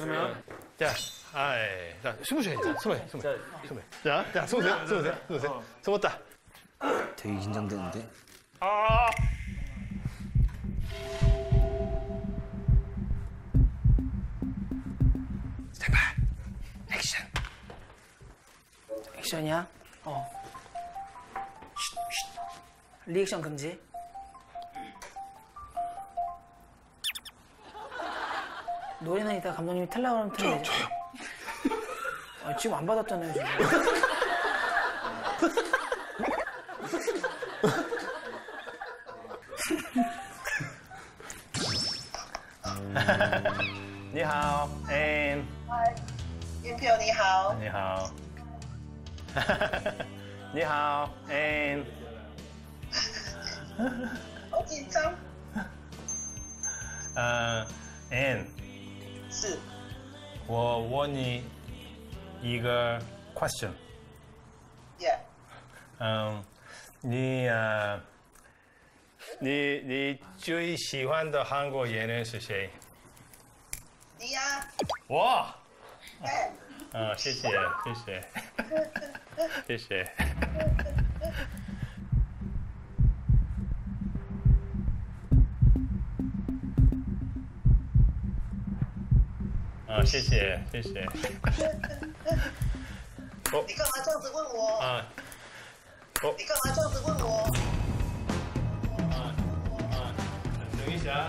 그러면 자, 자, 숨을 쉬어야지. 숨을. 자, 숨으세요. 숨었다. 되게 긴장되는데. 스탠바이. 액션. 액션이야? 리액션 금지. 노래는 이따 감독님이 틀라고 하면 틀어야지. 저요. 지금 안 받았잖아요, 지금. 你好 ，Ann。 嗨，元票你好。 你好。你好 ，Ann。 好紧张。 Ann， 是。 我问你一个 question。 Yeah。 你最喜欢的韩国演员是谁？ 你呀。 我。 哎。 谢谢。谢谢。谢谢。 你干嘛这样子问我？你干嘛这样子问我？ 等一下。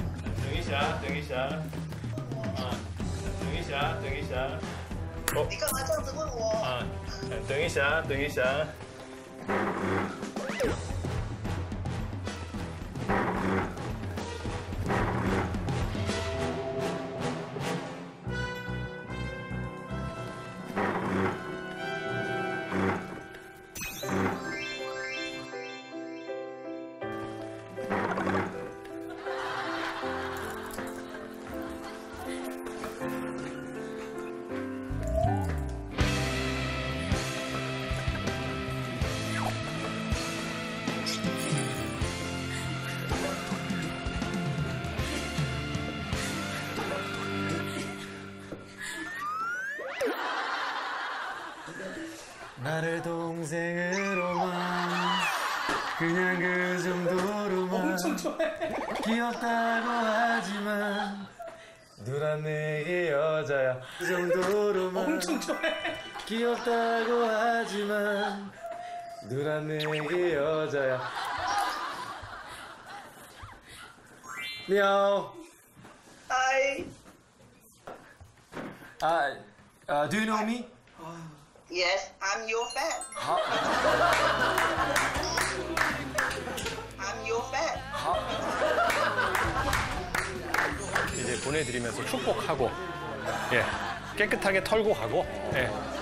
你干嘛这样子问我？ 等一下。나를 동생으로만 그냥 그 정도로만 엄청 좋아해. 귀엽다고 하지만 누난 내게 여자야. 그 정도로만 엄청 좋아해. 귀엽다고 하지만 누난 내게 여자야. 미야오. Hi. Do you know me? Yes, I'm your fan. I'm your fan. 이제 보내드리면서 축복하고, 예, 깨끗하게 털고 가고, 예.